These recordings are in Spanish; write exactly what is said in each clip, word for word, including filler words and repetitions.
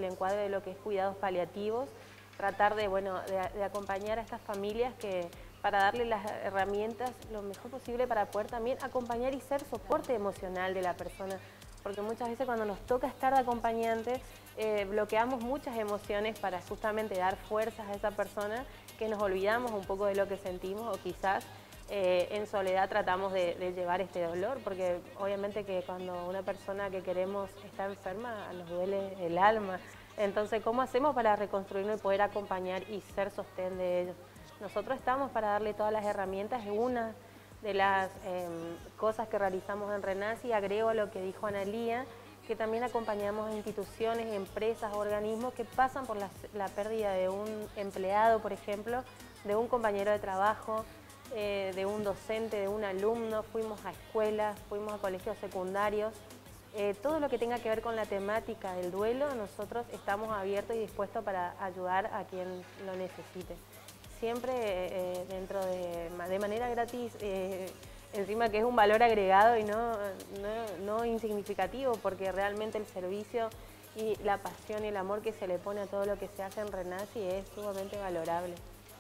del encuadre de lo que es cuidados paliativos, tratar de, bueno, de, de acompañar a estas familias que, para darle las herramientas lo mejor posible para poder también acompañar y ser soporte emocional de la persona. Porque muchas veces cuando nos toca estar de acompañantes, eh, bloqueamos muchas emociones para justamente dar fuerzas a esa persona, que nos olvidamos un poco de lo que sentimos o quizás eh, en soledad tratamos de, de llevar este dolor, porque obviamente que cuando una persona que queremos está enferma nos duele el alma. Entonces, ¿cómo hacemos para reconstruirnos y poder acompañar y ser sostén de ellos? Nosotros estamos para darle todas las herramientas. Es una de las eh, cosas que realizamos en Renace, y agrego a lo que dijo Analía, que también acompañamos a instituciones, empresas, organismos que pasan por la, la pérdida de un empleado, por ejemplo, de un compañero de trabajo, eh, de un docente, de un alumno. Fuimos a escuelas, fuimos a colegios secundarios. Eh, todo lo que tenga que ver con la temática del duelo, nosotros estamos abiertos y dispuestos para ayudar a quien lo necesite. Siempre eh, dentro de, de manera gratis, eh, encima que es un valor agregado y no, no, no insignificativo, porque realmente el servicio y la pasión y el amor que se le pone a todo lo que se hace en Renace es sumamente valorable.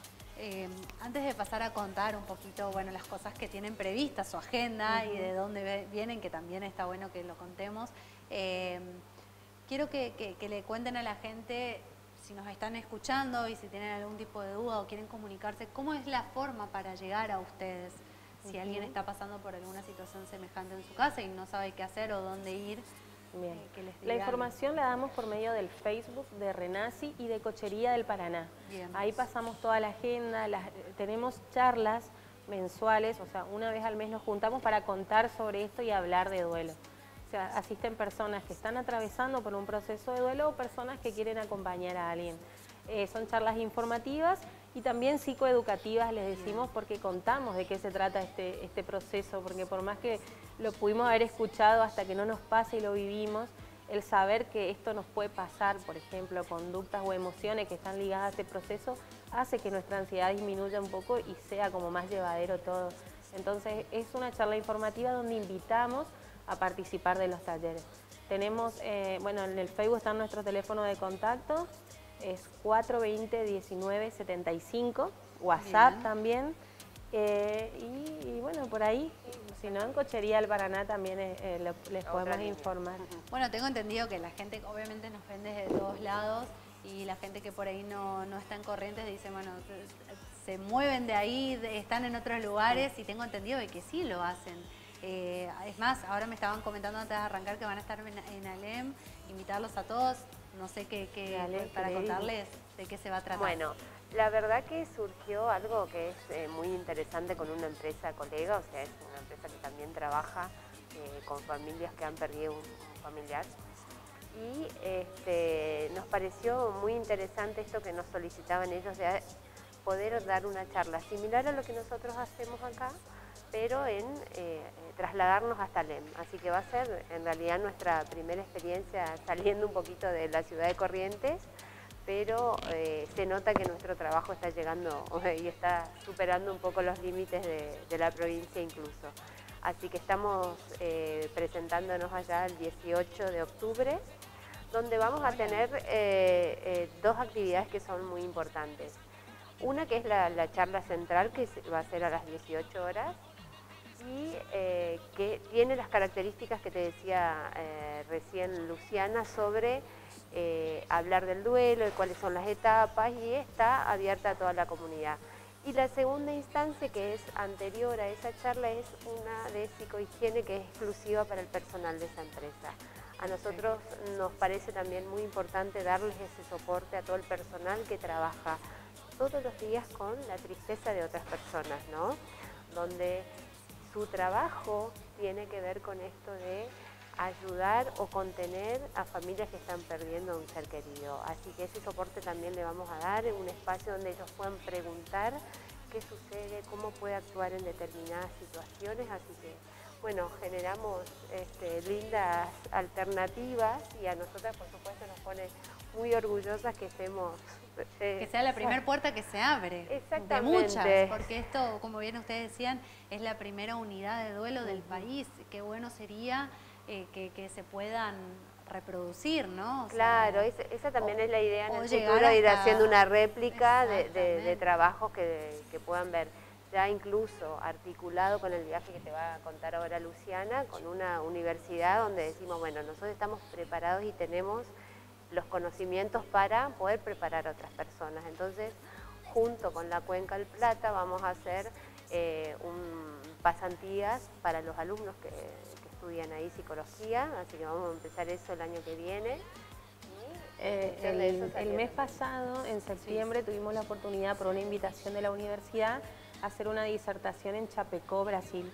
Eh, antes de pasar a contar un poquito, bueno, las cosas que tienen previstas, su agenda uh-huh. y de dónde vienen, que también está bueno que lo contemos, eh, quiero que, que, que le cuenten a la gente, si nos están escuchando y si tienen algún tipo de duda o quieren comunicarse, ¿cómo es la forma para llegar a ustedes? Si uh-huh. alguien está pasando por alguna situación semejante en su casa y no sabe qué hacer o dónde ir. Bien. Eh, que les la información la damos por medio del Facebook de Renace y de Cochería del Paraná. Bien. Ahí pasamos toda la agenda, las, tenemos charlas mensuales, o sea, una vez al mes nos juntamos para contar sobre esto y hablar de duelo. O sea, asisten personas que están atravesando por un proceso de duelo o personas que quieren acompañar a alguien. Eh, son charlas informativas y también psicoeducativas, les decimos, porque contamos de qué se trata este, este proceso, porque por más que lo pudimos haber escuchado, hasta que no nos pase y lo vivimos, el saber que esto nos puede pasar, por ejemplo, conductas o emociones que están ligadas a este proceso, hace que nuestra ansiedad disminuya un poco y sea como más llevadero todo. Entonces, es una charla informativa donde invitamos a participar de los talleres. Tenemos, eh, bueno, en el Facebook está nuestro teléfono de contacto, es cuatro dos cero, diecinueve setenta y cinco, WhatsApp Bien. también, eh, y, y bueno, por ahí, si no, en Cochería del Paraná también eh, le, les podemos informar. Bueno, tengo entendido que la gente obviamente nos ven desde todos lados y la gente que por ahí no, no está en Corrientes dice, bueno, se, se mueven de ahí, de, están en otros lugares sí. y tengo entendido de que sí lo hacen. Eh, es más, ahora me estaban comentando antes de arrancar que van a estar en, en Alem, invitarlos a todos, no sé qué, qué Dale, para qué contarles de qué se va a tratar. Bueno, la verdad que surgió algo que es eh, muy interesante con una empresa colega, o sea, es una empresa que también trabaja eh, con familias que han perdido un, un familiar. Y este, nos pareció muy interesante esto que nos solicitaban ellos de poder dar una charla similar a lo que nosotros hacemos acá, pero en eh, trasladarnos hasta Alem. Así que va a ser en realidad nuestra primera experiencia saliendo un poquito de la ciudad de Corrientes, pero eh, se nota que nuestro trabajo está llegando y está superando un poco los límites de, de la provincia incluso. Así que estamos eh, presentándonos allá el dieciocho de octubre, donde vamos a tener eh, eh, dos actividades que son muy importantes. Una que es la, la charla central, que va a ser a las dieciocho horas, y eh, que tiene las características que te decía eh, recién Luciana sobre eh, hablar del duelo, de cuáles son las etapas, y está abierta a toda la comunidad. Y la segunda instancia, que es anterior a esa charla, es una de psicohigiene que es exclusiva para el personal de esa empresa. A nosotros nos parece también muy importante darles ese soporte a todo el personal que trabaja todos los días con la tristeza de otras personas, ¿no? Donde su trabajo tiene que ver con esto de ayudar o contener a familias que están perdiendo a un ser querido. Así que ese soporte también le vamos a dar, en un espacio donde ellos puedan preguntar qué sucede, cómo puede actuar en determinadas situaciones. Así que, bueno, generamos este, lindas alternativas y a nosotras, por supuesto, nos pone muy orgullosas que estemos... Eh, que sea la primera puerta que se abre. Exactamente. De muchas, porque esto, como bien ustedes decían, es la primera unidad de duelo del país. Qué bueno sería eh, que, que se puedan reproducir, ¿no? O claro, sea, esa, esa también o, es la idea en o el llegar futuro, ir hasta... haciendo una réplica de, de, de Exactamente. trabajos que, que puedan ver. Ya incluso articulado con el viaje que te va a contar ahora Luciana, con una universidad donde decimos, bueno, nosotros estamos preparados y tenemos los conocimientos para poder preparar a otras personas. Entonces, junto con la Cuenca del Plata vamos a hacer eh, un, pasantías para los alumnos que, que estudian ahí psicología, así que vamos a empezar eso el año que viene. Eh, el, el mes pasado, en septiembre, sí, tuvimos la oportunidad, por una invitación de la universidad, hacer una disertación en Chapecó, Brasil.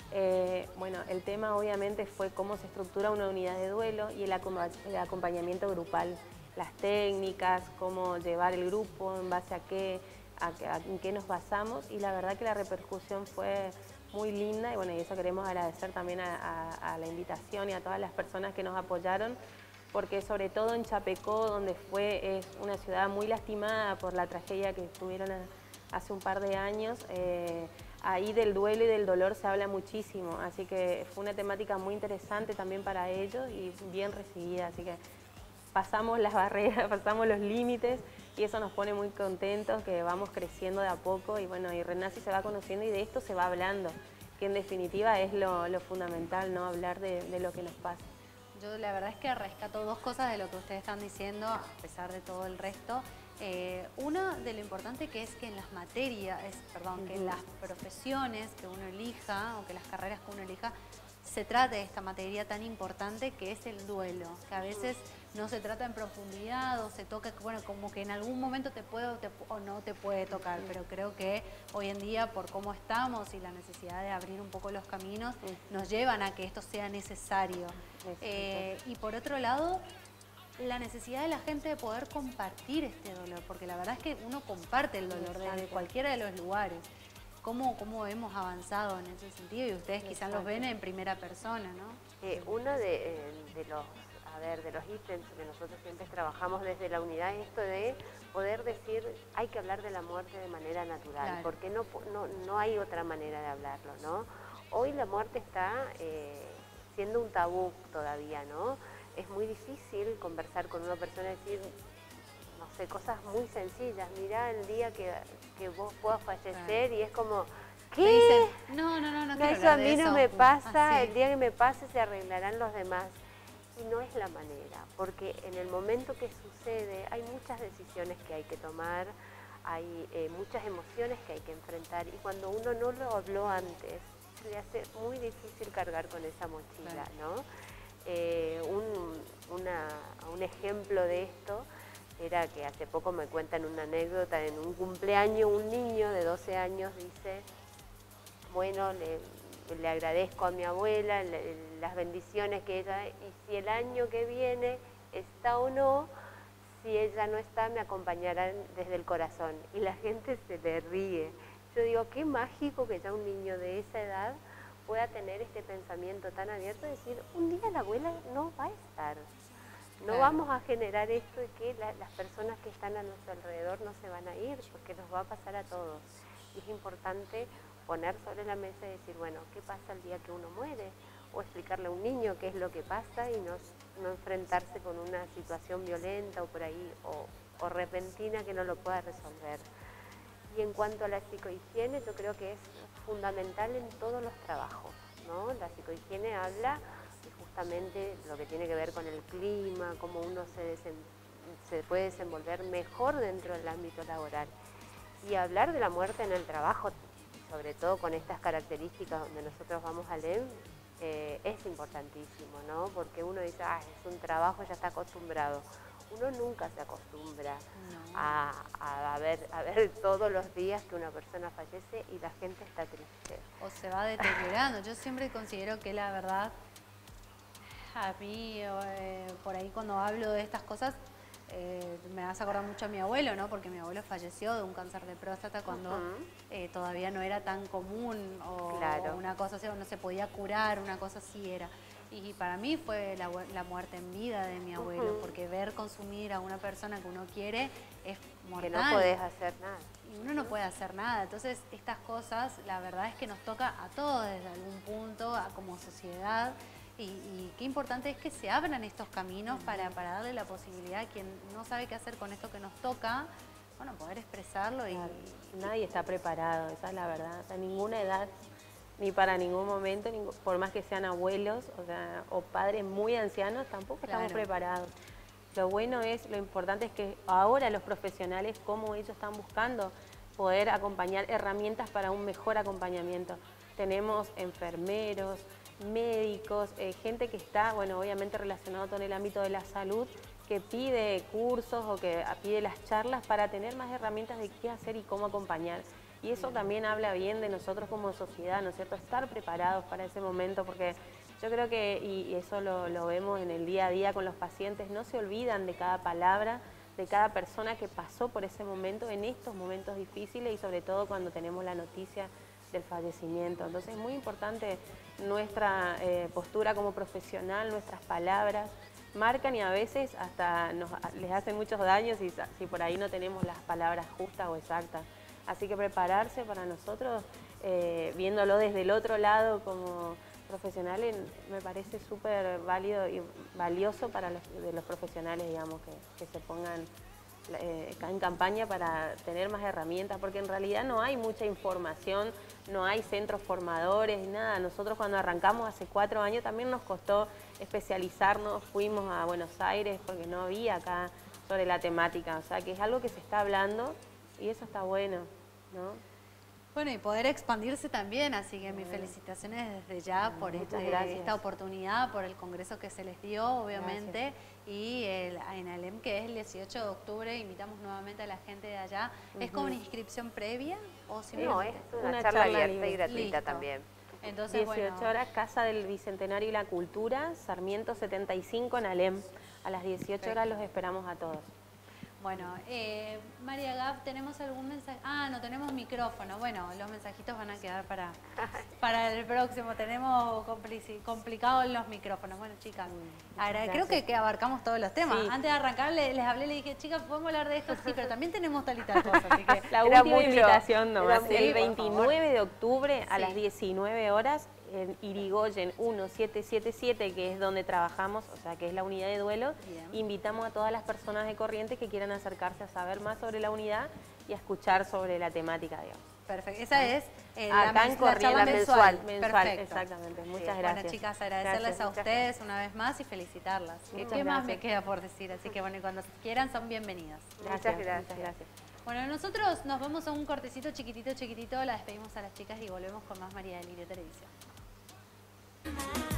Eh, bueno, el tema obviamente fue cómo se estructura una unidad de duelo y el, el acompañamiento grupal, las técnicas, cómo llevar el grupo, en base a qué, a, a, en qué nos basamos, y la verdad que la repercusión fue muy linda, y bueno, y eso queremos agradecer también a, a, a la invitación y a todas las personas que nos apoyaron, porque sobre todo en Chapecó, donde fue, es una ciudad muy lastimada por la tragedia que tuvieron a, hace un par de años, eh, ahí del duelo y del dolor se habla muchísimo, así que fue una temática muy interesante también para ellos y bien recibida, así que pasamos las barreras, pasamos los límites y eso nos pone muy contentos, que vamos creciendo de a poco y bueno, y Renace se va conociendo y de esto se va hablando, que en definitiva es lo, lo fundamental, ¿no? Hablar de, de lo que nos pasa. Yo la verdad es que rescato dos cosas de lo que ustedes están diciendo, a pesar de todo el resto. Eh, una de lo importante que es que en las materias, es, perdón, uh-huh. que en las profesiones que uno elija o que las carreras que uno elija, se trate de esta materia tan importante que es el duelo, que a veces no se trata en profundidad o se toca, bueno, como que en algún momento te puede o, te, o no te puede tocar, pero creo que hoy en día por cómo estamos y la necesidad de abrir un poco los caminos nos llevan a que esto sea necesario. Eh, y por otro lado, la necesidad de la gente de poder compartir este dolor, porque la verdad es que uno comparte el dolor desde cualquiera de los lugares. ¿Cómo, ¿Cómo hemos avanzado en ese sentido? Y ustedes quizás los ven en primera persona, ¿no? Eh, uno de, de los, a ver, de los ítems que nosotros siempre trabajamos desde la unidad es esto de poder decir, hay que hablar de la muerte de manera natural, claro. porque no, no, no hay otra manera de hablarlo, ¿no? Hoy la muerte está eh, siendo un tabú todavía, ¿no? Es muy difícil conversar con una persona y decir, no sé, cosas muy sencillas. Mirá el día que, que vos puedas fallecer, claro. y es como, ¿qué? Dicen, no, no, no, no, no eso a mí no eso. me pasa, ah, sí. el día que me pase se arreglarán los demás. Y no es la manera, porque en el momento que sucede hay muchas decisiones que hay que tomar, hay eh, muchas emociones que hay que enfrentar, y cuando uno no lo habló antes, se le hace muy difícil cargar con esa mochila, claro. ¿no? Eh, un, una, un ejemplo de esto era que hace poco me cuentan una anécdota, en un cumpleaños un niño de doce años dice, bueno, le, le agradezco a mi abuela le, las bendiciones que ella, y si el año que viene está o no, si ella no está me acompañarán desde el corazón, y la gente se le ríe. Yo digo, qué mágico que ya un niño de esa edad pueda tener este pensamiento tan abierto de decir, un día la abuela no va a estar. No claro. vamos a generar esto de que la, las personas que están a nuestro alrededor no se van a ir, porque nos va a pasar a todos. Y es importante poner sobre la mesa y decir, bueno, ¿qué pasa el día que uno muere? O explicarle a un niño qué es lo que pasa y no, no enfrentarse con una situación violenta o por ahí, o, o repentina que no lo pueda resolver. Y en cuanto a la psicohigiene, yo creo que es fundamental en todos los trabajos, ¿no? La psicohigiene habla de justamente lo que tiene que ver con el clima, cómo uno se, se puede desenvolver mejor dentro del ámbito laboral. Y hablar de la muerte en el trabajo, sobre todo con estas características donde nosotros vamos a leer, eh, es importantísimo, ¿no? Porque uno dice, ah, es un trabajo, ya está acostumbrado. Uno nunca se acostumbra no. a, a, ver, a ver todos los días que una persona fallece y la gente está triste. O se va deteriorando. Yo siempre considero que la verdad, a mí, eh, por ahí cuando hablo de estas cosas, eh, me hace acordar mucho a mi abuelo, ¿no? Porque mi abuelo falleció de un cáncer de próstata cuando uh-huh. eh, todavía no era tan común o, claro. o una cosa así, o no se podía curar, una cosa así era. Y para mí fue la, la muerte en vida de mi abuelo, uh-huh. porque ver consumir a una persona que uno quiere es mortal. Que no podés hacer nada. Y uno no puede hacer nada. Entonces, estas cosas, la verdad es que nos toca a todos desde algún punto, a, como sociedad. Y, y qué importante es que se abran estos caminos para, para darle la posibilidad a quien no sabe qué hacer con esto que nos toca, bueno, poder expresarlo. Y, claro. Nadie está preparado, esa es la verdad. O sea, ninguna edad, ni para ningún momento, ningún, por más que sean abuelos, o sea, o padres muy ancianos, tampoco Claro. estamos preparados. Lo bueno es, lo importante es que ahora los profesionales, como ellos están buscando poder acompañar herramientas para un mejor acompañamiento. Tenemos enfermeros, médicos, eh, gente que está, bueno, obviamente relacionado con el ámbito de la salud, que pide cursos o que pide las charlas para tener más herramientas de qué hacer y cómo acompañar. Y eso también habla bien de nosotros como sociedad, ¿no es cierto? Estar preparados para ese momento, porque yo creo que, y eso lo, lo vemos en el día a día con los pacientes, no se olvidan de cada palabra, de cada persona que pasó por ese momento, en estos momentos difíciles y sobre todo cuando tenemos la noticia del fallecimiento. Entonces es muy importante nuestra eh, postura como profesional, nuestras palabras, marcan y a veces hasta nos, les hacen muchos daños si, si por ahí no tenemos las palabras justas o exactas. Así que prepararse para nosotros, eh, viéndolo desde el otro lado como profesionales, me parece súper válido y valioso para los, de los profesionales, digamos, que, que se pongan eh, en campaña para tener más herramientas, porque en realidad no hay mucha información, no hay centros formadores, nada. Nosotros cuando arrancamos hace cuatro años también nos costó especializarnos, fuimos a Buenos Aires porque no había acá sobre la temática, o sea que es algo que se está hablando y eso está bueno, ¿no? Bueno, y poder expandirse también, así que mis felicitaciones desde ya bueno, por este, esta oportunidad, por el congreso que se les dio, obviamente, gracias. Y el ENALEM, que es el dieciocho de octubre, invitamos nuevamente a la gente de allá. Uh-huh. ¿Es como una inscripción previa o simplemente? No, es una, una charla, charla abierta y gratuita Listo. También. Entonces, dieciocho bueno. horas, Casa del Bicentenario y la Cultura, Sarmiento setenta y cinco, ENALEM. A las dieciocho Perfecto. Horas los esperamos a todos. Bueno, eh, María Gab, ¿tenemos algún mensaje? Ah, no tenemos micrófono. Bueno, los mensajitos van a quedar para, para el próximo. Tenemos complicados los micrófonos. Bueno, chicas, ahora, creo que, que abarcamos todos los temas. Sí. Antes de arrancar les, les hablé, les dije, chicas, podemos hablar de esto, sí, pero también tenemos tal y tal cosa. Así que la última invitación nomás, el veintinueve de octubre a sí. las diecinueve horas, en Irigoyen mil setecientos setenta y siete, que es donde trabajamos, o sea, que es la unidad de duelo. Bien. Invitamos a todas las personas de Corrientes que quieran acercarse a saber más sobre la unidad y a escuchar sobre la temática, digamos. Perfecto. Esa es eh, acá la, en Corrientes, la mensual. mensual Perfecto. Exactamente. Muchas sí. gracias. Bueno, chicas, agradecerles gracias, a ustedes gracias. Una vez más y felicitarlas. ¿Qué, ¿Qué más me queda por decir? Así que bueno, y cuando quieran son bienvenidas. Gracias, gracias. Muchas gracias. Bueno, nosotros nos vamos a un cortecito chiquitito, chiquitito. La despedimos a las chicas y volvemos con más María del Lirio Televisión.